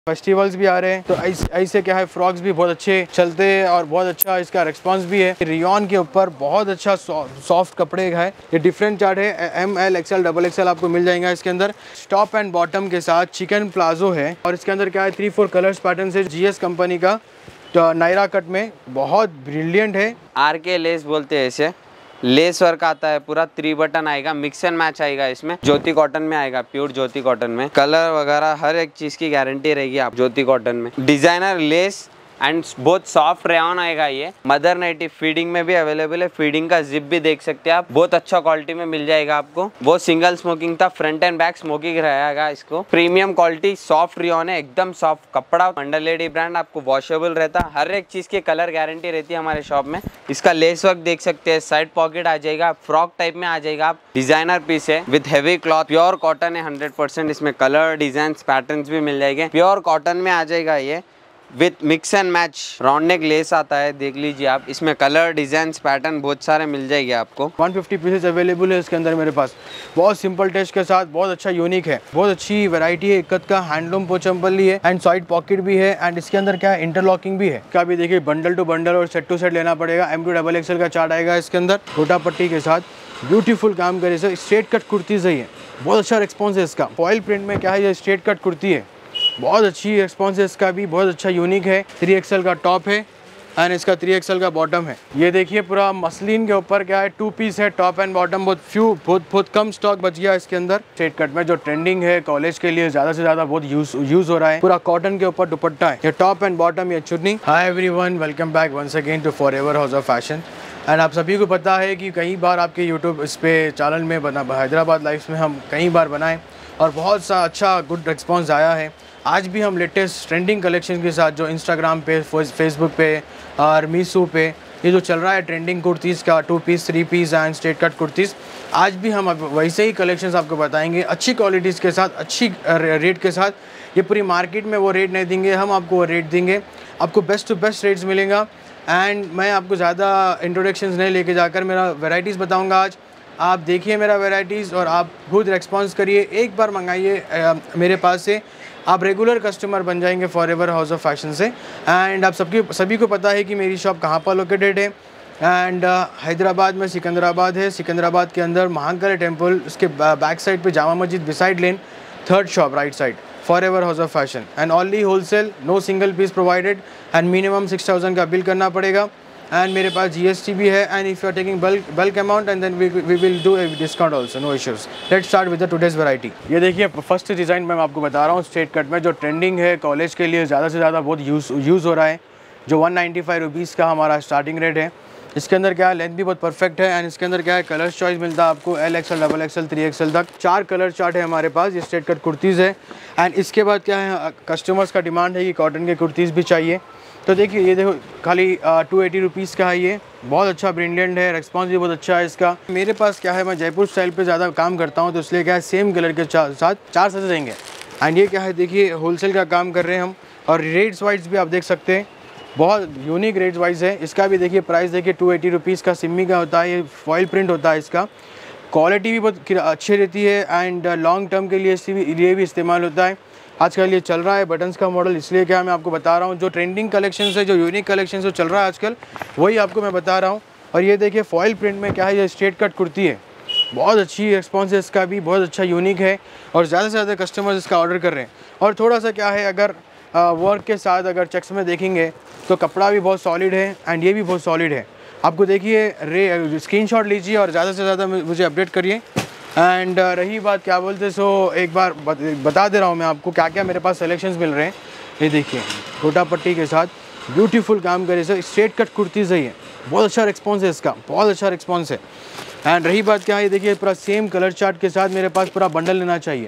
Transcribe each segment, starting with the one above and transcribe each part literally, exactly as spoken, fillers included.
Festivals भी आ रहे हैं तो ऐसे क्या है फ्रॉक्स भी बहुत अच्छे चलते हैं और बहुत अच्छा इसका रिस्पांस भी है। रियॉन के ऊपर बहुत अच्छा सॉफ्ट कपड़े है। ये डिफरेंट चार्ट है, M L XL double XL आपको मिल जाएगा इसके अंदर। टॉप एंड बॉटम के साथ चिकन प्लाजो है और इसके अंदर क्या है थ्री फोर कलर्स पैटर्न है। जीएस कंपनी का तो नायरा कट में बहुत ब्रिलियंट है। आर के लेस बोलते हैं इसे। लेस वर्क आता है, पूरा थ्री बटन आएगा, मिक्स एंड मैच आएगा इसमें। ज्योति कॉटन में आएगा, प्योर ज्योति कॉटन में। कलर वगैरह हर एक चीज की गारंटी रहेगी आप ज्योति कॉटन में। डिजाइनर लेस एंड बहुत सॉफ्ट रेयॉन आएगा। ये मदर नाइटी फीडिंग में भी अवेलेबल है। फीडिंग का जिप भी देख सकते हैं आप, बहुत अच्छा क्वालिटी में मिल जाएगा आपको। वो सिंगल स्मोकिंग था, फ्रंट एंड बैक स्मोकिंग रहेगा इसको। प्रीमियम क्वालिटी सॉफ्ट रेयॉन है, एकदम सॉफ्ट कपड़ा। अंडर लेडी ब्रांड, आपको वॉशेबल रहता है। हर एक चीज की कलर गारंटी रहती है हमारे शॉप में। इसका लेस वर्क देख सकते हैं, साइड पॉकेट आ जाएगा, फ्रॉक टाइप में आ जाएगा। आप डिजाइनर पीस है with heavy cloth, pure cotton है हंड्रेड परसेंट। इसमें कलर डिजाइन पैटर्न भी मिल जाएंगे। प्योर कॉटन में आ जाएगा ये with mix and match round neck lace आता है, देख लीजिए आप। इसमें कलर डिजाइन पैटर्न बहुत सारे मिल जाएंगे आपको। वन फिफ्टी पीसेस अवेलेबल है इसके अंदर मेरे पास। बहुत सिंपल टेस्ट के साथ बहुत अच्छा यूनिक है, बहुत अच्छी वैरायटी है। इक्कत का हैंडलूम पोचम्पल्ली है एंड साइड पॉकेट भी है एंड इसके अंदर क्या है इंटरलॉकिंग भी है। क्या भी देखिए बंडल टू बंडल और सेट टू सेट लेना पड़ेगा। एम टू डबल एक्सएल का चार्ट आएगा इसके अंदर। गोटा पट्टी के साथ ब्यूटीफुल काम करे सर। स्ट्रेट कट कुर्तीज है, बहुत अच्छा रिस्पॉन्स है इसका। फॉइल प्रिंट में क्या है ये स्ट्रेट कट कुर्ती है, बहुत अच्छी रिस्पॉन्स है इसका भी, बहुत अच्छा यूनिक है। थ्री एक्सएल का टॉप है एंड इसका थ्री एक्सएल का बॉटम है। ये देखिए पूरा मसलिन के ऊपर क्या है टू पीस है, टॉप एंड बॉटम। बहुत फ्यू बहुत बहुत कम स्टॉक बच गया इसके अंदर। स्ट्रेट कट में जो ट्रेंडिंग है कॉलेज के लिए ज़्यादा से ज़्यादा बहुत यूज यूज हो रहा है। पूरा कॉटन के ऊपर दुपट्टा है। ये टॉप एंड बॉटम, ये चुन्नी। Hi everyone, welcome back once again to Forever House of Fashion. And आप सभी को पता है कि कई बार आपके यूट्यूब इस पे चैनल में बना हैदराबाद लाइफ्स में हम कई बार बनाए और बहुत सा अच्छा गुड रिस्पॉन्स आया है। आज भी हम लेटेस्ट ट्रेंडिंग कलेक्शन के साथ जो इंस्टाग्राम पे, फेसबुक पे और मीशो पे ये जो चल रहा है ट्रेंडिंग कुर्तीज़ का, two piece, three piece and straight cut kurtis, आज भी हम वैसे ही कलेक्शंस आपको बताएंगे अच्छी क्वालिटीज़ के साथ, अच्छी रेट के साथ। ये पूरी मार्केट में वो रेट नहीं देंगे, हम आपको वो रेट देंगे। आपको बेस्ट टू बेस्ट रेट्स मिलेगा। एंड मैं आपको ज़्यादा इंट्रोडक्शंस नहीं लेके जाकर मेरा वेराइटीज़ बताऊँगा आज। आप देखिए मेरा वेराइटीज़ और आप खुद रिस्पॉन्स करिए। एक बार मंगाइए मेरे पास से, आप रेगुलर कस्टमर बन जाएंगे फॉरएवर हाउस ऑफ फैशन से। एंड आप सबकी सभी को पता है कि मेरी शॉप कहाँ पर लोकेटेड है। एंड हैदराबाद में सिकंदराबाद है। सिकंदराबाद के अंदर महाकाल टेम्पल, उसके बैक साइड पे Jama Masjid beside lane, third shop right side, Forever House of Fashion. And only wholesale, no single piece provided and minimum six thousand का बिल करना पड़ेगा। एंड मेरे पास जीएसटी भी है। And if you are taking bulk bulk amount and then we we will do a discount also, no issues. Let's start with the today's variety. ये देखिए first design मैं आपको बता रहा हूँ स्ट्रेट कट में जो ट्रेंडिंग है कॉलेज के लिए ज़्यादा से ज़्यादा बहुत यूज़ यूज़ हो रहा है। जो वन नाइन्टी फाइव रुपीज़ का हमारा स्टार्टिंग रेट है। इसके अंदर क्या है लेंथ भी बहुत परफेक्ट है एंड इसके अंदर क्या है कलर चॉइस मिलता है आपको L XL, double XL, three XL तक। चार कलर चार्ट है हमारे पास। ये स्ट्रेट कट कुर्तीज़ है। एंड इसके बाद क्या है कस्टमर्स का डिमांड है कि कॉटन के कुर्तीज़ भी चाहिए। तो देखिए ये देखो खाली टू एटी रुपीज़ का है। ये बहुत अच्छा ब्रिलियंट है, रिस्पॉन्स भी बहुत अच्छा है इसका। मेरे पास क्या है मैं जयपुर स्टाइल पे ज़्यादा काम करता हूँ तो इसलिए क्या है सेम कलर के साथ चार सजे देंगे। एंड ये क्या है देखिए होलसेल का काम कर रहे हैं हम और रेट्स वाइज भी आप देख सकते हैं, बहुत यूनिक रेट्स वाइज है। इसका भी देखिए प्राइस देखिए टू एटी रुपीज़ का सिम्मी का होता है। ये फॉइल प्रिंट होता है इसका। क्वालिटी भी बहुत अच्छी रहती है एंड लॉन्ग टर्म के लिए इससे भी लिए भी इस्तेमाल होता है। आजकल ये चल रहा है बटन्स का मॉडल, इसलिए क्या मैं आपको बता रहा हूँ जो ट्रेंडिंग कलेक्शन है, जो यूनिक कलेक्शन जो चल रहा है आजकल, वही आपको मैं बता रहा हूँ। और ये देखिए फॉइल प्रिंट में क्या है ये स्ट्रेट कट कुर्ती है, बहुत अच्छी रिस्पॉन्स है इसका भी, बहुत अच्छा यूनिक है और ज़्यादा से ज़्यादा कस्टमर्स इसका ऑर्डर कर रहे हैं। और थोड़ा सा क्या है अगर वर्क के साथ अगर चेक्स में देखेंगे तो कपड़ा भी बहुत सॉलिड है एंड ये भी बहुत सॉलिड है। आपको देखिए रे स्क्रीनशॉट लीजिए और ज़्यादा से ज़्यादा मुझे अपडेट करिए। एंड uh, रही बात क्या बोलते सो एक बार बता दे रहा हूँ मैं आपको क्या क्या मेरे पास सिलेक्शंस मिल रहे हैं। ये देखिए गोटा पट्टी के साथ ब्यूटीफुल काम करे सर। स्ट्रेट कट कुर्तीज़ है, ये बहुत अच्छा रिस्पॉन्स है इसका, बहुत अच्छा रिस्पॉन्स है। एंड रही बात क्या है देखिए पूरा सेम कलर चार्ट के साथ मेरे पास पूरा बंडल लेना चाहिए।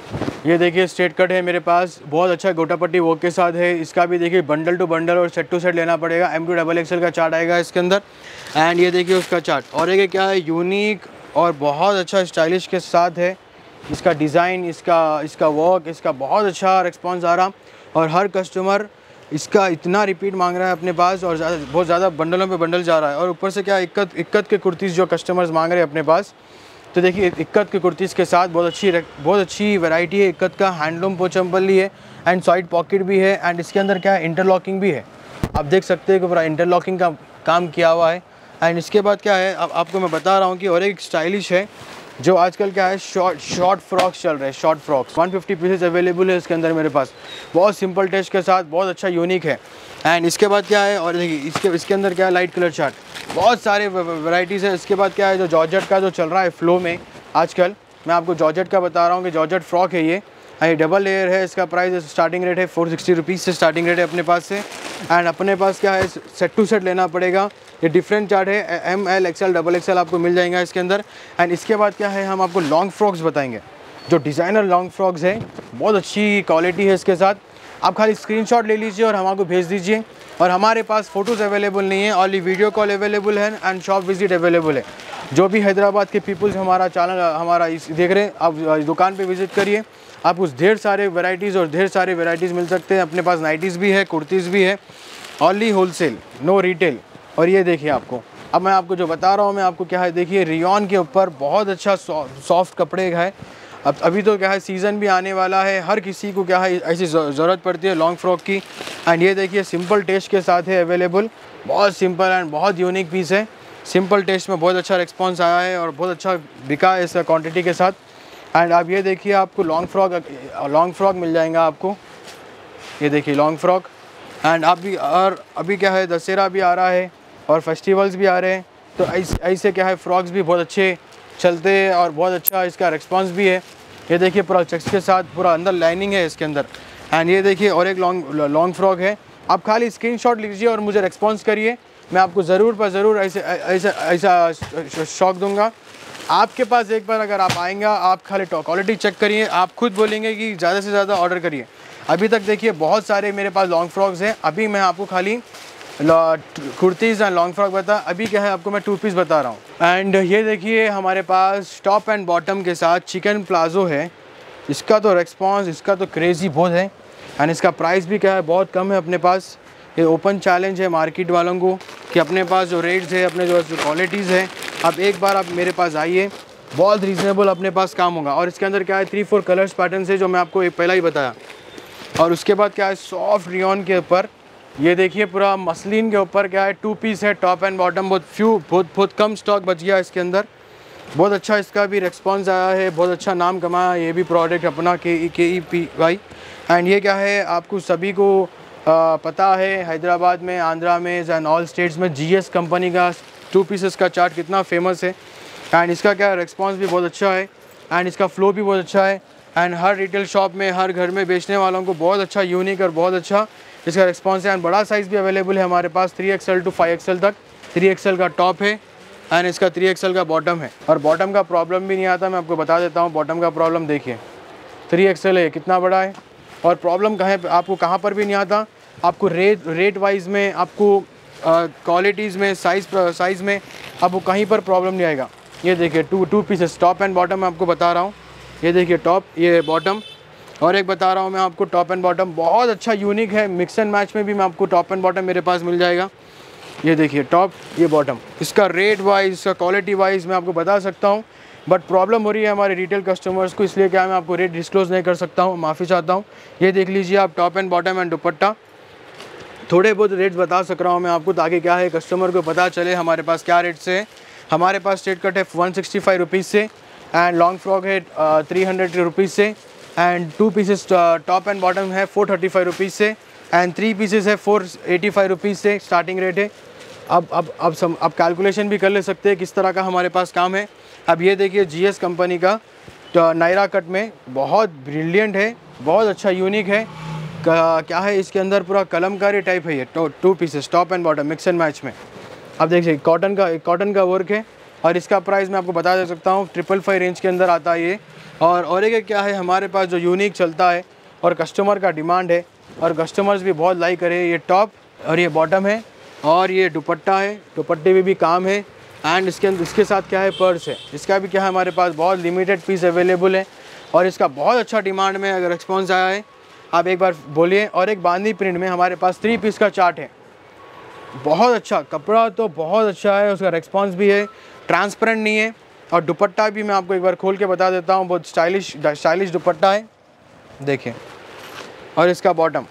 ये देखिए स्ट्रेट कट है मेरे पास, बहुत अच्छा गोटा पट्टी वर्क के साथ है। इसका भी देखिए बंडल टू बंडल और सेट टू सेट लेना पड़ेगा। एम टू डबल एक्सएल का चार्ट आएगा इसके अंदर। एंड ये देखिए उसका चार्ट और ये क्या है यूनिक और बहुत अच्छा स्टाइलिश के साथ है। इसका डिज़ाइन, इसका इसका वर्क, इसका बहुत अच्छा रिस्पॉन्स आ रहा और हर कस्टमर इसका इतना रिपीट मांग रहा है अपने पास और ज़्यादा बहुत ज़्यादा बंडलों पे बंडल जा रहा है। और ऊपर से क्या इक्कत इक्कत के कुर्तीज़ जो कस्टमर्स मांग रहे हैं अपने पास, तो देखिए इक्कत की कुर्तीज़ के साथ बहुत अच्छी बहुत अच्छी वैरायटी है। इक्कत का हैंडलूम पोचम्पल्ली है एंड साइड पॉकेट भी है एंड इसके अंदर क्या है इंटरलॉकिंग भी है। आप देख सकते हैं कि पूरा इंटरलॉकिंग का काम किया हुआ है। एंड इसके बाद क्या है, अब आपको मैं बता रहा हूँ कि और एक स्टाइलिश है जो आजकल क्या है शॉर्ट शॉर्ट फ्रॉक्स चल रहे हैं। Short frocks one fifty pieces available है इसके अंदर मेरे पास, बहुत सिंपल टेस्ट के साथ, बहुत अच्छा यूनिक है। एंड इसके बाद क्या है, और देखिए इसके इसके अंदर क्या है लाइट कलर चार्ट, बहुत सारे वैराइटीज़ है। इसके बाद क्या है जो जॉर्जेट का जो चल रहा है फ्लो में आजकल, मैं आपको जॉर्जेट का बता रहा हूँ कि जॉर्जेट फ्रॉक है ये। ये डबल लेयर है, इसका प्राइस स्टार्टिंग रेट है फोर सिक्सटी रुपीज़ से स्टार्टिंग रेट है अपने पास से। एंड अपने पास क्या है सेट टू सेट लेना पड़ेगा। ये डिफरेंट चार्ट है, M L XL double XL आपको मिल जाएगा इसके अंदर। एंड इसके बाद क्या है हम आपको लॉन्ग फ्रॉक्स बताएंगे, जो डिज़ाइनर लॉन्ग फ्रॉक्स है, बहुत अच्छी क्वालिटी है इसके साथ। आप खाली स्क्रीनशॉट ले लीजिए और हमको भेज दीजिए। और हमारे पास फ़ोटोज़ अवेलेबल नहीं है, ओनली वीडियो कॉल अवेलेबल है एंड शॉप विजिट अवेलेबल है। जो भी हैदराबाद के पीपल्स हमारा चैनल हमारा इस देख रहे हैं, आप दुकान पे विज़िट करिए, आपको ढेर सारे वैरायटीज़ और ढेर सारे वैरायटीज़ मिल सकते हैं। अपने पास नाइटीज़ भी है, कुर्तीज़ भी है, ओनली होलसेल, नो रिटेल। और ये देखिए आपको, अब मैं आपको जो बता रहा हूँ मैं आपको क्या है, देखिए रियॉन के ऊपर बहुत अच्छा सॉफ्ट कपड़े है। अब अभी तो क्या है सीज़न भी आने वाला है, हर किसी को क्या है ऐसी ज़रूरत पड़ती है लॉन्ग फ्रॉक की। एंड ये देखिए सिंपल टेस्ट के साथ है अवेलेबल, बहुत सिंपल एंड बहुत यूनिक पीस है। सिंपल टेस्ट में बहुत अच्छा रिस्पॉन्स आया है और बहुत अच्छा बिका है इसका क्वान्टिटी के साथ। एंड आप ये देखिए आपको लॉन्ग फ्रॉक लॉन्ग फ्रॉक मिल जाएगा आपको, ये देखिए लॉन्ग फ्रॉक। एंड आप भी, और अभी क्या है दशहरा भी आ रहा है और फेस्टिवल्स भी आ रहे हैं, तो ऐसे ऐसे क्या है फ्रॉक्स भी बहुत अच्छे चलते हैं और बहुत अच्छा इसका रिस्पांस भी है। ये देखिए पूरा चेक्स के साथ, पूरा अंदर लाइनिंग है इसके अंदर। एंड ये देखिए और एक लॉन्ग लॉन्ग फ्रॉक है। आप खाली स्क्रीनशॉट लीजिए और मुझे रिस्पॉन्स करिए, मैं आपको ज़रूर पर ज़रूर ऐसे ऐसा ऐसा शौक दूंगा। आपके पास एक बार अगर आप आएंगे, आप खाली क्वालिटी चेक करिए, आप खुद बोलेंगे कि ज़्यादा से ज़्यादा ऑर्डर करिए। अभी तक देखिए बहुत सारे मेरे पास लॉन्ग फ्रॉक्स हैं, अभी मैं आपको खाली कुर्तीज़ एंड लॉन्ग फ्रॉक बता, अभी क्या है आपको मैं टू पीस बता रहा हूँ। एंड ये देखिए हमारे पास टॉप एंड बॉटम के साथ चिकन प्लाजो है। इसका तो रिस्पॉन्स, इसका तो क्रेज़ी बहुत है। एंड इसका प्राइस भी क्या है बहुत कम है अपने पास। ये ओपन चैलेंज है मार्केट वालों को कि अपने पास जो रेट्स है, अपने जो क्वालिटीज़ है, आप एक बार आप मेरे पास आइए, बहुत रीज़नेबल अपने पास काम होगा। और इसके अंदर क्या है थ्री फोर कलर्स पैटर्न है जो मैं आपको एक पहला ही बताया। और उसके बाद क्या है सॉफ्ट रियॉन के ऊपर, ये देखिए पूरा मसलिन के ऊपर क्या है टू पीस है, टॉप एंड बॉटम, बहुत फ्यू बहुत बहुत कम स्टॉक बच गया इसके अंदर। बहुत अच्छा इसका भी रिस्पॉन्स आया है, बहुत अच्छा नाम कमाया ये भी प्रोडक्ट अपना के ई के ई पी वाई। एंड ये क्या है आपको सभी को आ, पता है हैदराबाद में, आंध्रा में एंड ऑल स्टेट्स में जीएस कंपनी का टू पीसेस का चार्ट कितना फेमस है। एंड इसका क्या रिस्पॉन्स भी बहुत अच्छा है एंड इसका फ्लो भी बहुत अच्छा है। एंड हर रिटेल शॉप में, हर घर में बेचने वालों को बहुत अच्छा यूनिक और बहुत अच्छा इसका रिस्पॉन्स है। एंड बड़ा साइज़ भी अवेलेबल है हमारे पास, three XL to five XL तक। थ्री एक्सएल का टॉप है एंड इसका थ्री एक्सएल का बॉटम है। और बॉटम का प्रॉब्लम भी नहीं आता, मैं आपको बता देता हूँ बॉटम का प्रॉब्लम। देखिए थ्री एक्सएल है, कितना बड़ा है, और प्रॉब्लम कहाँ है आपको, कहाँ पर भी नहीं आता आपको। रेट रेट वाइज में आपको, क्वालिटीज़ में, साइज़ साइज़ में आपको कहीं पर प्रॉब्लम नहीं आएगा। ये देखिए two two pieces top and bottom मैं आपको बता रहा हूँ। ये देखिए टॉप, ये बॉटम, और एक बता रहा हूँ मैं आपको टॉप एंड बॉटम बहुत अच्छा यूनिक है। मिक्स एंड मैच में भी मैं आपको टॉप एंड बॉटम मेरे पास मिल जाएगा। ये देखिए टॉप, ये बॉटम, इसका रेट वाइज, इसका क्वालिटी वाइज मैं आपको बता सकता हूँ, बट प्रॉब्लम हो रही है हमारे रिटेल कस्टमर्स को, इसलिए क्या मैं आपको रेट डिस्क्लोज नहीं कर सकता हूँ, माफ़ी चाहता हूँ। ये देख लीजिए आप टॉप एंड बॉटम एंड दुपट्टा, थोड़े बहुत रेट्स बता सक रहा हूँ मैं आपको ताकि क्या है कस्टमर को पता चले हमारे पास क्या रेट से है। हमारे पास स्ट्रेट कट है वन सिक्सटी फाइव रुपीज़ से एंड लॉन्ग फ्रॉक है थ्री हंड्रेड रुपीज़ से and two pieces top and bottom है फोर थर्टी फाइव रुपीज़ से एंड थ्री पीसेस है फोर एटी फाइव रुपीज़ से स्टार्टिंग रेट है। अब अब अब सम अब कैलकुलेशन भी कर ले सकते हैं किस तरह का हमारे पास काम है। अब ये देखिए जीएस कंपनी का तो नायरा कट में बहुत ब्रिलियंट है, बहुत अच्छा यूनिक है। क्या है इसके अंदर पूरा कलमकारी टाइप है ये, two two pieces top and bottom mix and match में। अब देखिए कॉटन का कॉटन का वर्क है और इसका प्राइस मैं आपको बता दे सकता हूँ, ट्रिपल फाइव रेंज के अंदर आता है ये। और और एक क्या है हमारे पास जो यूनिक चलता है और कस्टमर का डिमांड है और कस्टमर्स भी बहुत लाइक करे, ये टॉप और ये बॉटम है और ये दुपट्टा है, दुपट्टे में भी काम है। एंड इसके इसके साथ क्या है पर्स है, इसका भी क्या है हमारे पास बहुत लिमिटेड पीस अवेलेबल है और इसका बहुत अच्छा डिमांड में अगर रिस्पॉन्स आया है आप एक बार बोलिए। और एक बांदी प्रिंट में हमारे पास थ्री पीस का चार्ट है, बहुत अच्छा कपड़ा तो बहुत अच्छा है, उसका रिस्पॉन्स भी है, ट्रांसपेरेंट नहीं है और दुपट्टा भी मैं आपको एक बार खोल के बता देता हूँ, बहुत स्टाइलिश स्टाइलिश दुपट्टा है, देखिए। और इसका बॉटम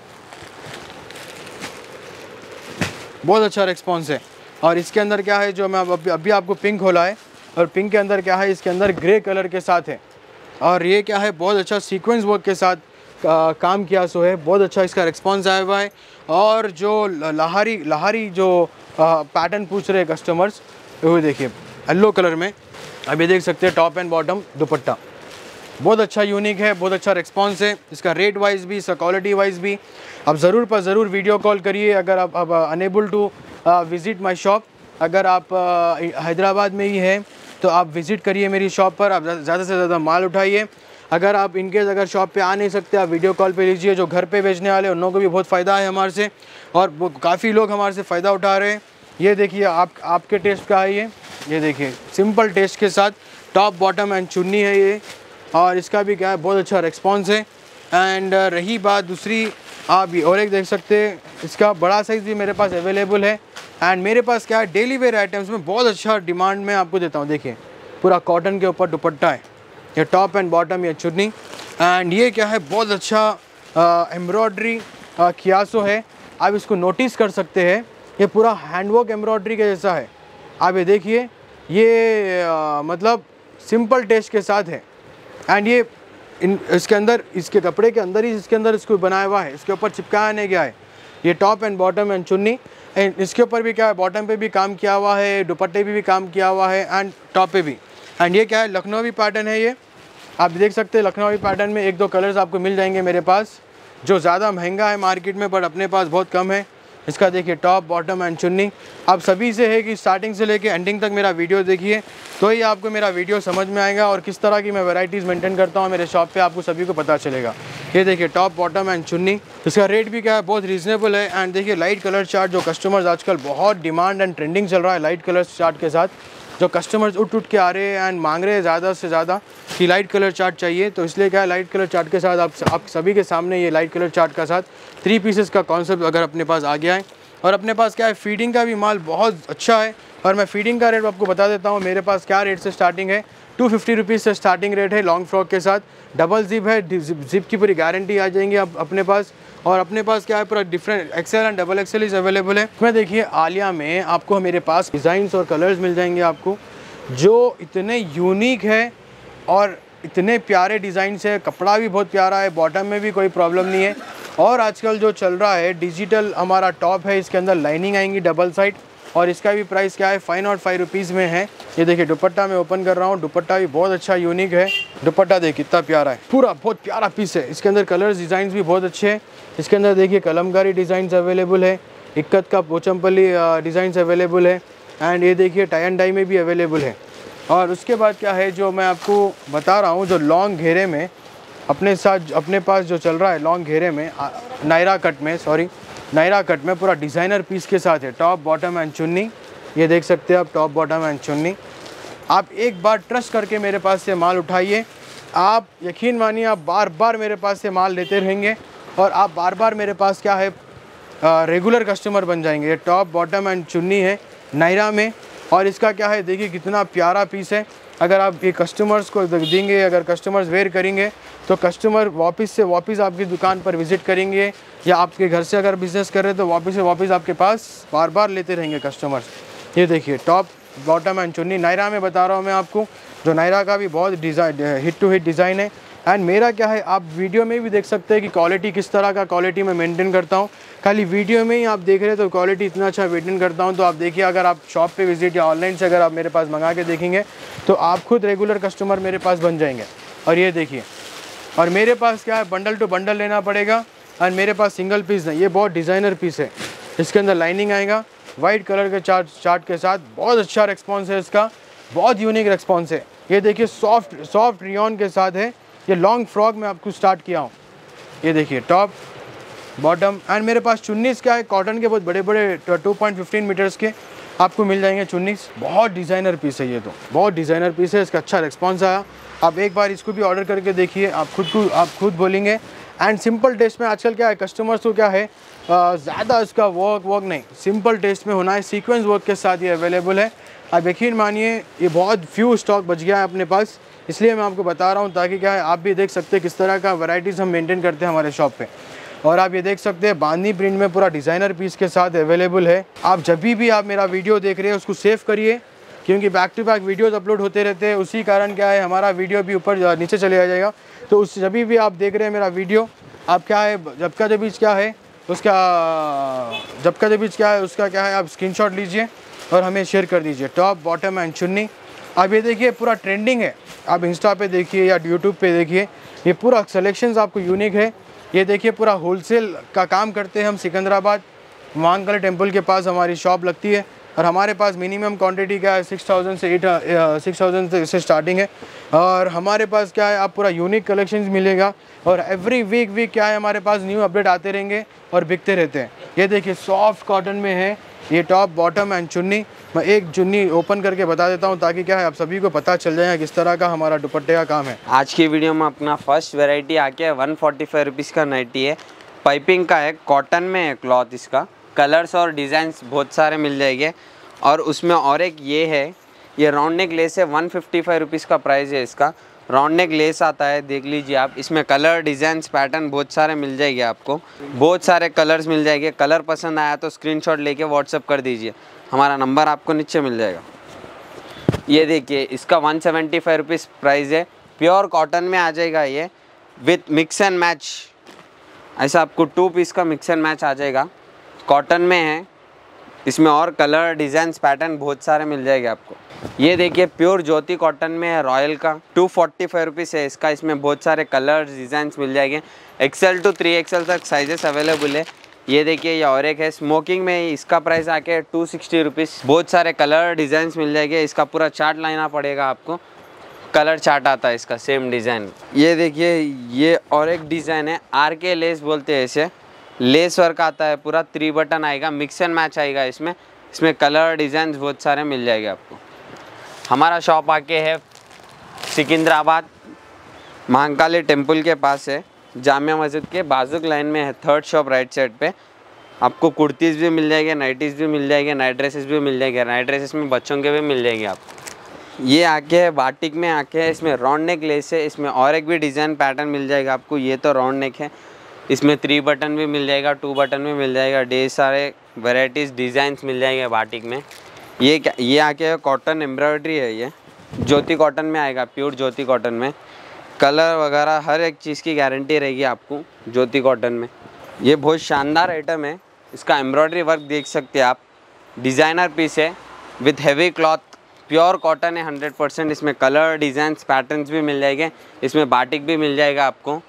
बहुत अच्छा रिस्पॉन्स है। और इसके अंदर क्या है, जो मैं अभी अभी आपको पिंक खोला है, और पिंक के अंदर क्या है, इसके अंदर ग्रे कलर के साथ है। और ये क्या है, बहुत अच्छा सीक्वेंस वर्क के साथ आ, काम किया सो है, बहुत अच्छा इसका रिस्पॉन्स आया हुआ है। और जो लहारी लहारी जो पैटर्न पूछ रहे कस्टमर्स, वो देखिए येलो कलर में, अभी देख सकते हैं टॉप एंड बॉटम दुपट्टा बहुत अच्छा यूनिक है, बहुत अच्छा रिस्पॉन्स है इसका, रेट वाइज भी, इसका क्वालिटी वाइज भी। आप ज़रूर पर ज़रूर वीडियो कॉल करिए अगर आप अब unable to visit my shop. अगर आप हैदराबाद में ही हैं तो आप विज़िट करिए मेरी शॉप पर, आप ज़्यादा से ज़्यादा माल उठाइए। अगर आप इनकेस अगर शॉप पे आ नहीं सकते, आप वीडियो कॉल पे लीजिए। जो घर पे बेचने वाले उन लोगों को भी बहुत फ़ायदा है हमारे से, और वो काफ़ी लोग हमारे से फ़ायदा उठा रहे हैं। ये देखिए आप आपके टेस्ट का है ये ये देखिए सिंपल टेस्ट के साथ टॉप बॉटम एंड चुन्नी है ये, और इसका भी क्या है, बहुत अच्छा रिस्पॉन्स है। एंड रही बात दूसरी, आप ये और एक देख सकते हैं, इसका बड़ा साइज़ भी मेरे पास अवेलेबल है। एंड मेरे पास क्या है, डेली वेयर आइटम्स में बहुत अच्छा डिमांड में आपको देता हूँ। देखिए पूरा कॉटन के ऊपर दुपट्टा है, ये टॉप एंड बॉटम, ये चुन्नी। एंड ये क्या है, बहुत अच्छा एम्ब्रॉयड्री कियासो है, आप इसको नोटिस कर सकते हैं। ये पूरा हैंडवर्क एम्ब्रॉयड्री के जैसा है, आप ये देखिए। ये आ, मतलब सिंपल टेस्ट के साथ है। एंड ये इन इसके अंदर, इसके कपड़े के अंदर ही इसके अंदर इसको बनाया हुआ है, इसके ऊपर चिपकाया नहीं गया है। ये टॉप एंड बॉटम एंड चुन्नी, एंड इसके ऊपर भी क्या है, बॉटम पे भी काम किया हुआ है, दुपट्टे पे भी काम किया हुआ है, एंड टॉप पे भी। एंड ये क्या है, लखनवी पैटर्न है ये, आप देख सकते हैं। लखनवी पैटर्न में एक दो कलर्स आपको मिल जाएंगे मेरे पास, जो ज़्यादा महंगा है मार्केट में, बट अपने पास बहुत कम है। इसका देखिए टॉप बॉटम एंड चुन्नी। आप सभी से है कि स्टार्टिंग से लेके एंडिंग तक मेरा वीडियो देखिए, तो ही आपको मेरा वीडियो समझ में आएगा, और किस तरह की मैं वैरायटीज़ मेंटेन करता हूँ मेरे शॉप पे, आपको सभी को पता चलेगा। ये देखिए टॉप बॉटम एंड चुन्नी, इसका रेट भी क्या है, बहुत रीज़नेबल है। एंड देखिए लाइट कलर चार्ट, जो कस्टमर्स आजकल बहुत डिमांड एंड ट्रेंडिंग चल रहा है लाइट कलर चार्ट के साथ, जो कस्टमर्स उठ उठ के आ रहे हैं एंड मांग रहे हैं ज़्यादा से ज़्यादा कि लाइट कलर चार्ट चाहिए, तो इसलिए क्या है, लाइट कलर चार्ट के साथ आप आप सभी के सामने ये लाइट कलर चार्ट का साथ थ्री पीसेस का कॉन्सेप्ट अगर अपने पास आ गया है। और अपने पास क्या है, फीडिंग का भी माल बहुत अच्छा है, और मैं फीडिंग का रेट आपको बता देता हूँ। मेरे पास क्या रेट से स्टार्टिंग है, टू फिफ्टी रुपीज़ से स्टार्टिंग रेट है लॉन्ग फ्रॉक के साथ, डबल जिप है, जिप की पूरी गारंटी आ जाएंगी आप अपने पास। और अपने पास क्या है, पूरा different XL and double XL is available है। इसमें देखिए आलिया में आपको मेरे पास डिज़ाइंस और कलर्स मिल जाएंगे आपको, जो इतने यूनिक है और इतने प्यारे डिज़ाइंस है। कपड़ा भी बहुत प्यारा है, बॉटम में भी कोई प्रॉब्लम नहीं है। और आजकल जो चल रहा है डिजिटल हमारा टॉप है, इसके अंदर लाइनिंग आएंगी डबल साइड, और इसका भी प्राइस क्या है, फाइव नॉट फाइव रुपीज़ में है। ये देखिए दुपट्टा मैं ओपन कर रहा हूँ, दुपट्टा भी बहुत अच्छा यूनिक है। दुपट्टा देखिए कितना प्यारा है, पूरा बहुत प्यारा पीस है। इसके अंदर कलर्स डिज़ाइन भी बहुत अच्छे हैं। इसके अंदर देखिए कलमकारी डिज़ाइंस अवेलेबल है, इक्कत का पोचमपल्ली डिज़ाइंस अवेलेबल है, एंड ये देखिए टाई एंड डाई में भी अवेलेबल है। और उसके बाद क्या है, जो मैं आपको बता रहा हूँ, जो लॉन्ग घेरे में अपने साथ अपने पास जो चल रहा है लॉन्ग घेरे में, नायरा कट में, सॉरी नायरा कट में पूरा डिज़ाइनर पीस के साथ है, टॉप बॉटम एंड चुन्नी। ये देख सकते हैं आप, टॉप बॉटम एंड चुन्नी। आप एक बार ट्रस्ट करके मेरे पास से माल उठाइए, आप यकीन मानिए आप बार बार मेरे पास से माल लेते रहेंगे, और आप बार बार मेरे पास क्या है, रेगुलर कस्टमर बन जाएंगे। ये टॉप बॉटम एंड चुन्नी है नायरा में, और इसका क्या है, देखिए कितना प्यारा पीस है। अगर आप ये कस्टमर्स को देंगे, अगर कस्टमर्स वेयर करेंगे, तो कस्टमर वापस से वापस आपकी दुकान पर विज़िट करेंगे, या आपके घर से अगर बिज़नेस कर रहे हैं तो वापस से वापस आपके पास बार बार लेते रहेंगे कस्टमर्स। ये देखिए टॉप बॉटम एंड चुन्नी नायरा में बता रहा हूँ मैं आपको, जो नायरा का भी बहुत design hit to hit design है। एंड मेरा क्या है, आप वीडियो में भी देख सकते हैं कि क्वालिटी किस तरह का क्वालिटी मैं मेंटेन करता हूँ। खाली वीडियो में ही आप देख रहे हैं तो क्वालिटी इतना अच्छा मेंटेन करता हूँ, तो आप देखिए अगर आप शॉप पे विजिट या ऑनलाइन से अगर आप मेरे पास मंगा के देखेंगे तो आप खुद रेगुलर कस्टमर मेरे पास बन जाएंगे। और ये देखिए, और मेरे पास क्या है, बंडल टू बंडल लेना पड़ेगा, और मेरे पास सिंगल पीस नहीं, ये बहुत डिज़ाइनर पीस है। इसके अंदर लाइनिंग आएगा वाइट कलर के चार्ट चार्ट के साथ, बहुत अच्छा रिस्पॉन्स है इसका, बहुत यूनिक रिस्पॉन्स है। ये देखिए सॉफ्ट सॉफ्ट रियॉन के साथ है, ये लॉन्ग फ्रॉक में आपको स्टार्ट किया हूँ। ये देखिए टॉप बॉटम, एंड मेरे पास चुन्नीस क्या है, कॉटन के बहुत बड़े बड़े टू पॉइंट फिफ्टीन मीटर्स के आपको मिल जाएंगे चुन्नीस। बहुत डिज़ाइनर पीस है ये, तो बहुत डिज़ाइनर पीस है, इसका अच्छा रिस्पॉन्स आया। आप एक बार इसको भी ऑर्डर करके देखिए, आप खुद को आप खुद बोलेंगे। एंड सिंपल टेस्ट में आजकल क्या है, कस्टमर्स को क्या है, ज़्यादा इसका वर्क वर्क नहीं, सिंपल टेस्ट में होना है, सीक्वेंस वर्क के साथ ये अवेलेबल है। आप यकीन मानिए ये बहुत फ्यू स्टॉक बच गया है अपने पास, इसलिए मैं आपको बता रहा हूँ ताकि क्या है आप भी देख सकते हैं किस तरह का वैरायटीज़ हम मेंटेन करते हैं हमारे शॉप पे। और आप ये देख सकते हैं बांधनी प्रिंट में पूरा डिज़ाइनर पीस के साथ अवेलेबल है। आप जब भी आप मेरा वीडियो देख रहे हैं उसको सेव करिए, क्योंकि back to back videos upload होते रहते हैं, उसी कारण क्या है हमारा वीडियो भी ऊपर नीचे चले जाएगा। तो उस जब भी आप देख रहे हैं मेरा वीडियो, आप क्या है जब का जब क्या है उसका जब का जब क्या है उसका क्या है आप स्क्रीनशॉट लीजिए और हमें शेयर कर दीजिए। टॉप बॉटम एंड चुन्नी आप ये देखिए पूरा ट्रेंडिंग है, आप इंस्टा पे देखिए या यूट्यूब पे देखिए, ये पूरा सिलेक्शंस आपको यूनिक है। ये देखिए पूरा होलसेल का काम करते हैं हम, सिकंदराबाद महाकाली टेम्पल के पास हमारी शॉप लगती है और हमारे पास मिनिमम क्वांटिटी क्या है सिक्स थाउजेंड से एट सिक्स थाउजेंड से स्टार्टिंग है। और हमारे पास क्या है आप पूरा यूनिक कलेक्शंस मिलेगा और एवरी वीक वीक क्या है हमारे पास न्यू अपडेट आते रहेंगे और बिकते रहते हैं। ये देखिए सॉफ्ट कॉटन में है ये टॉप बॉटम एंड चुन्नी। मैं एक चुन्नी ओपन करके बता देता हूँ ताकि क्या है आप सभी को पता चल जाए किस तरह का हमारा दुपट्टे का काम है। आज की वीडियो में अपना फर्स्ट वैरायटी आके वन फोर्टी फाइव रुपीज़ का नाइटी है, पाइपिंग का है, कॉटन में है क्लॉथ, इसका कलर्स और डिज़ाइंस बहुत सारे मिल जाएंगे। और उसमें और एक ये है, ये राउंड नेक लेस है, वन फिफ्टी फाइव रुपीज़ का प्राइस है इसका। राउंड नेक लेस आता है, देख लीजिए आप, इसमें कलर डिज़ाइंस पैटर्न बहुत सारे मिल जाएंगे आपको, बहुत सारे कलर्स मिल जाएंगे। कलर पसंद आया तो स्क्रीनशॉट लेके व्हाट्सअप कर दीजिए, हमारा नंबर आपको नीचे मिल जाएगा। ये देखिए इसका one seventy five rupees price है, प्योर कॉटन में आ जाएगा ये, विथ मिक्स एंड मैच, ऐसा आपको टू पीस का मिक्स एंड मैच आ जाएगा, कॉटन में है। इसमें और कलर डिज़ाइंस पैटर्न बहुत सारे मिल जाएंगे आपको। ये देखिए प्योर ज्योति कॉटन में है, रॉयल का, टू फोर्टी फाइव रुपीज़ है इसका। इसमें बहुत सारे कलर डिज़ाइंस मिल जाएंगे, एक्सेल टू थ्री एक्सेल तक साइजेस अवेलेबल है। ये देखिए ये और एक है स्मोकिंग में, इसका प्राइस आके टू सिक्सटी रुपीज़। बहुत सारे कलर डिज़ाइंस मिल जाएंगे, इसका पूरा चार्ट लाना पड़ेगा आपको, कलर चार्ट आता है इसका सेम डिज़ाइन। ये देखिए ये और एक डिज़ाइन है, आर के लेस बोलते हैं इसे, लेस वर्क आता है, पूरा थ्री बटन आएगा, मिक्स एंड मैच आएगा इसमें। इसमें कलर डिज़ाइन बहुत सारे मिल जाएंगे आपको। हमारा शॉप आके है सिकंदराबाद महाकाली टेम्पल के पास है, जामिया मस्जिद के बाजुक लाइन में है, थर्ड शॉप राइट साइड पे। आपको कुर्तीज़ भी मिल जाएंगे, नाइटीज़ भी मिल जाएंगे, नाइट ड्रेसेस भी मिल जाएंगे, नाइट ड्रेसेस में बच्चों के भी मिल जाएंगे आपको। ये आके है बाटिक में आके है, इसमें राउंड नेक लेस है, इसमें और एक भी डिज़ाइन पैटर्न मिल जाएगा आपको। ये तो राउंड नेक है, इसमें थ्री बटन भी मिल जाएगा, टू बटन भी मिल जाएगा, ढेर सारे वेराइटीज़ डिज़ाइंस मिल जाएंगे बाटिक में। ये क्या ये आके कॉटन एम्ब्रॉयडरी है, ये ज्योति कॉटन में आएगा, प्योर ज्योति कॉटन में, कलर वगैरह हर एक चीज़ की गारंटी रहेगी आपको ज्योति कॉटन में। ये बहुत शानदार आइटम है, इसका एम्ब्रॉयडरी वर्क देख सकते हैं आप, डिज़ाइनर पीस है with heavy cloth, pure cotton है हंड्रेड परसेंट। इसमें कलर डिज़ाइंस पैटर्न्स भी मिल जाएंगे, इसमें बाटिक भी मिल जाएगा आपको।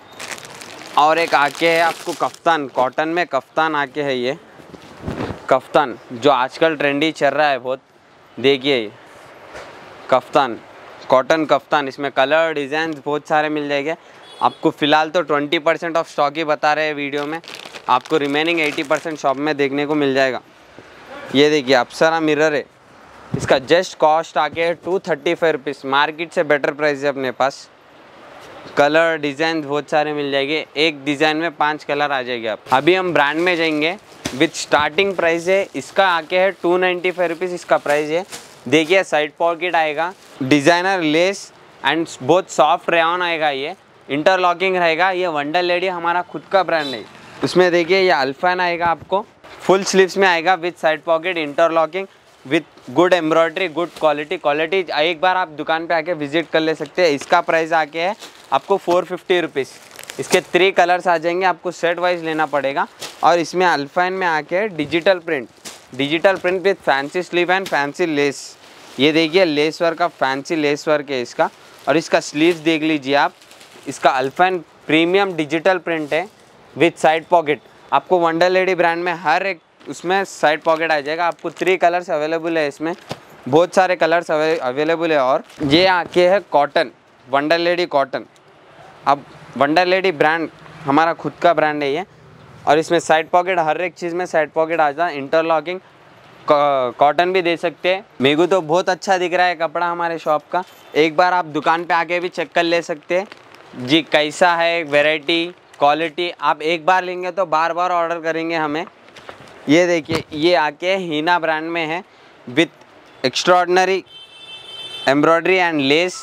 और एक आके है आपको कफ्तान, कॉटन में कफ्तान आके है, ये कफ्तान जो आजकल ट्रेंडी चल रहा है बहुत, देखिए ये कफ्तान, कॉटन कफ्तान, इसमें कलर डिज़ाइन बहुत सारे मिल जाएंगे आपको। फ़िलहाल तो ट्वेंटी परसेंट ऑफ स्टॉक ही बता रहे हैं वीडियो में, आपको रिमेनिंग एटी परसेंट शॉप में देखने को मिल जाएगा। ये देखिए अप्सरा मिरर है, इसका जस्ट कॉस्ट आके है two thirty five rupees, market से बेटर प्राइस है अपने पास। कलर डिज़ाइन बहुत सारे मिल जाएंगे, एक डिज़ाइन में पांच कलर आ जाएंगे आप। अभी हम ब्रांड में जाएंगे, विथ स्टार्टिंग प्राइस है इसका आके है टू नाइन्टी फाइव रुपीज़ इसका प्राइस है। देखिए साइड पॉकेट आएगा, डिज़ाइनर लेस एंड बहुत सॉफ्ट रेयॉन आएगा, ये इंटरलॉकिंग रहेगा। ये वंडर लेडी हमारा खुद का ब्रांड है। उसमें देखिए ये अल्फान आएगा आपको, फुल स्लीव्स में आएगा, with side pocket, interlocking, with good embroidery, good quality quality एक बार आप दुकान पे आके विजिट कर ले सकते हैं। इसका प्राइस आके है आपको फोर फिफ्टी रुपीज़। इसके थ्री कलर्स आ जाएंगे, आपको सेट वाइज लेना पड़ेगा। और इसमें अल्फाइन में आके digital print, digital print with fancy sleeve and fancy lace. ये देखिए लेस वर्क का फैंसी लेस वर्क है इसका, और इसका स्लीव्स देख लीजिए आप, इसका अल्फाइन प्रीमियम डिजिटल प्रिंट है विथ साइड पॉकेट। आपको वंडर लेडी ब्रांड में हर एक उसमें साइड पॉकेट आ जाएगा। आपको थ्री कलर्स अवेलेबल है, इसमें बहुत सारे कलर्स अवेलेबल है। और ये आके है कॉटन, वंडर लेडी कॉटन। अब वंडर लेडी ब्रांड हमारा खुद का ब्रांड है ये, और इसमें साइड पॉकेट, हर एक चीज़ में साइड पॉकेट आ जाए, इंटरलॉकिंग, कॉटन भी दे सकते हैं। मेरे को तो बहुत अच्छा दिख रहा है कपड़ा हमारे शॉप का, एक बार आप दुकान पे आके भी चेक कर ले सकते हैं जी, कैसा है वैरायटी क्वालिटी। आप एक बार लेंगे तो बार बार ऑर्डर करेंगे हमें। ये देखिए ये आके हीना ब्रांड में है, with extraordinary embroidery and lace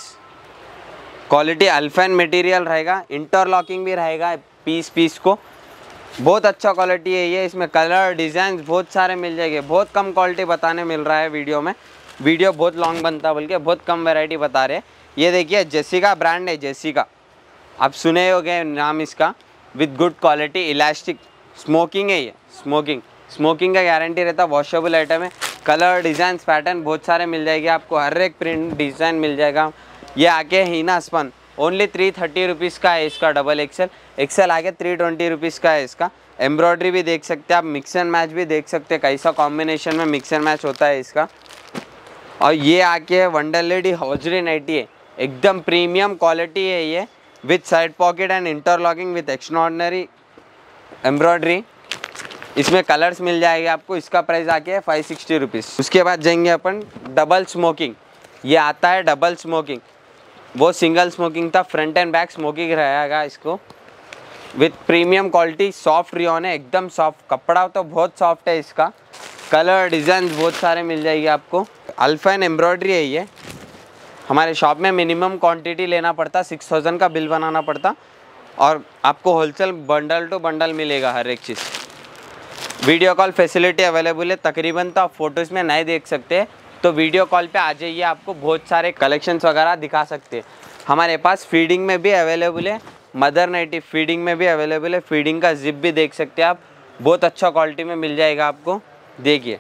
quality alpine material रहेगा, इंटरलॉकिंग भी रहेगा पीस पीस को, बहुत अच्छा क्वालिटी है ये। इसमें कलर डिज़ाइन बहुत सारे मिल जाएंगे, बहुत कम क्वालिटी बताने मिल रहा है वीडियो में, वीडियो बहुत लॉन्ग बनता है बल्कि बहुत कम वैरायटी बता रहे हैं। ये देखिए जेसिका ब्रांड है, जेसिका आप सुने होंगे नाम इसका, with good quality elastic smocking है ये, स्मोकिंग स्मोकिंग का गारंटी रहता है, वॉशेबल आइटम है। कलर डिज़ाइन पैटर्न बहुत सारे मिल जाएंगे आपको, हर एक प्रिंट डिज़ाइन मिल जाएगा। ये आके Heena spun only three thirty rupees का है इसका, डबल एक्सेल एक्सेल आके थ्री ट्वेंटी रुपीज़ का है इसका। एम्ब्रॉयडरी भी देख सकते हैं आप, मिक्स एंड मैच भी देख सकते हैं कैसा कॉम्बिनेशन में मिक्स एंड मैच होता है इसका। और ये आके वंडर लेडी हौजरी नाइटी है, एकदम प्रीमियम क्वालिटी है ये, with side pocket and interlocking with extraordinary embroidery. इसमें कलर्स मिल जाएंगे आपको, इसका प्राइस आके है फाइव सिक्सटी रुपीज़। उसके बाद जाएंगे अपन डबल स्मोकिंग, ये आता है डबल स्मोकिंग, वो सिंगल स्मोकिंग था, फ्रंट एंड बैक स्मोकिंग रहेगा इसको, with premium quality, soft rayon है, एकदम सॉफ्ट, कपड़ा तो बहुत सॉफ्ट है इसका। कलर डिज़ाइन बहुत सारे मिल जाएंगे आपको। अल्फाइन एम्ब्रॉयडरी है ये, हमारे शॉप में मिनिमम क्वांटिटी लेना पड़ता, सिक्स थाउजेंड का बिल बनाना पड़ता, और आपको होलसेल बंडल टू बंडल मिलेगा हर एक चीज़। वीडियो कॉल फैसिलिटी अवेलेबल है, तकरीबन तो आप फोटोज़ में नहीं देख सकते, तो वीडियो कॉल पे आ जाइए, आपको बहुत सारे कलेक्शंस वगैरह दिखा सकते हैं। हमारे पास फीडिंग में भी अवेलेबल है, मदर नाइटी फीडिंग में भी अवेलेबल है, फीडिंग का जिप भी देख सकते हैं आप, बहुत अच्छा क्वालिटी में मिल जाएगा आपको। देखिए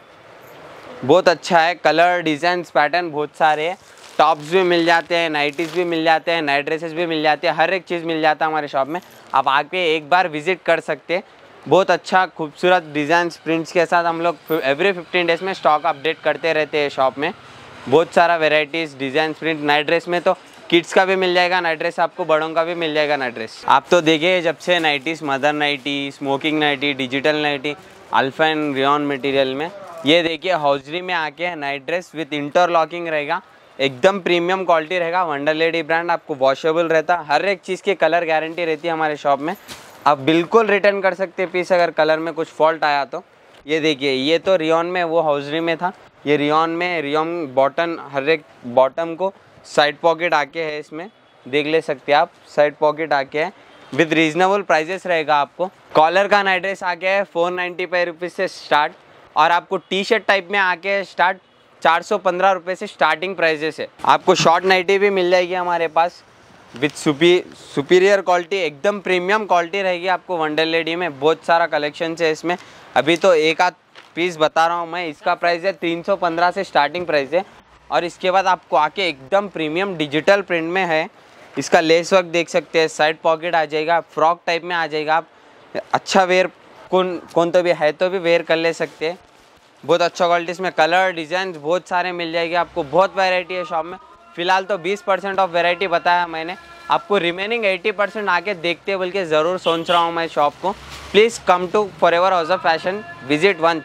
बहुत अच्छा है, कलर डिज़ाइन पैटर्न बहुत सारे हैं, टॉप्स भी मिल जाते हैं, नाइटीज़ भी मिल जाते हैं, नाइट ड्रेसेस भी मिल जाते हैं, हर एक चीज़ मिल जाता है हमारे शॉप में। आप आके एक बार विजिट कर सकते हैं, बहुत अच्छा खूबसूरत डिज़ाइन प्रिंट्स के साथ हम लोग एवरी फिफ्टीन डेज़ में स्टॉक अपडेट करते रहते हैं शॉप में। बहुत सारा varieties design print, night dress में तो किड्स का भी मिल जाएगा नाइट ड्रेस, आपको बड़ों का भी मिल जाएगा नाइट ड्रेस। आप तो देखिए जब से nighties, mother nighty, smocking nighty, digital nighty, alpine rayon material में, ये देखिए हौजरी में आके नाइट ड्रेस विथ इंटरलॉकिंग रहेगा, एकदम प्रीमियम क्वालिटी रहेगा, वंडर लेडी ब्रांड, आपको वॉशेबल रहता, हर एक चीज़ की कलर गारंटी रहती है हमारे शॉप में। आप बिल्कुल रिटर्न कर सकते हैं पीस अगर कलर में कुछ फॉल्ट आया तो। ये देखिए ये तो रियॉन में, वो हौजरी में था, ये रियॉन में, रियॉन बॉटम, हर एक बॉटम को साइड पॉकेट आके है, इसमें देख ले सकते हैं आप, साइड पॉकेट आके है, विद रीजनेबल प्राइजेस रहेगा आपको। कॉलर का नाइट ड्रेस आके है फोर नाइन्टी फाइव रुपीज़ से स्टार्ट, और आपको टी शर्ट टाइप में आके स्टार्ट चार सौ पंद्रह रुपये से स्टार्टिंग प्राइजेस है। आपको शॉर्ट नाइटी भी मिल जाएगी हमारे पास विथ सुपी सुपीरियर क्वालिटी, एकदम प्रीमियम क्वालिटी रहेगी आपको वंडर लेडी में। बहुत सारा कलेक्शन है इसमें, अभी तो एक आध पीस बता रहा हूँ मैं, इसका प्राइस है तीन सौ पंद्रह से स्टार्टिंग प्राइस है। और इसके बाद आपको आके एकदम प्रीमियम डिजिटल प्रिंट में है, इसका लेस वर्क देख सकते हैं, साइड पॉकेट आ जाएगा, फ्रॉक टाइप में आ जाएगा, आप अच्छा वेयर कौन कौन तो भी है तो भी वेयर कर ले सकते हैं। बहुत अच्छा क्वालिटी, इसमें कलर डिज़ाइन बहुत सारे मिल जाएंगे आपको, बहुत वैरायटी है शॉप में। फिलहाल तो बीस परसेंट ऑफ वैरायटी बताया मैंने आपको, रिमेनिंग अस्सी परसेंट आके देखते हैं, बल्कि ज़रूर सोच रहा हूँ मैं शॉप को। Please come to Forever House of Fashion, visit one.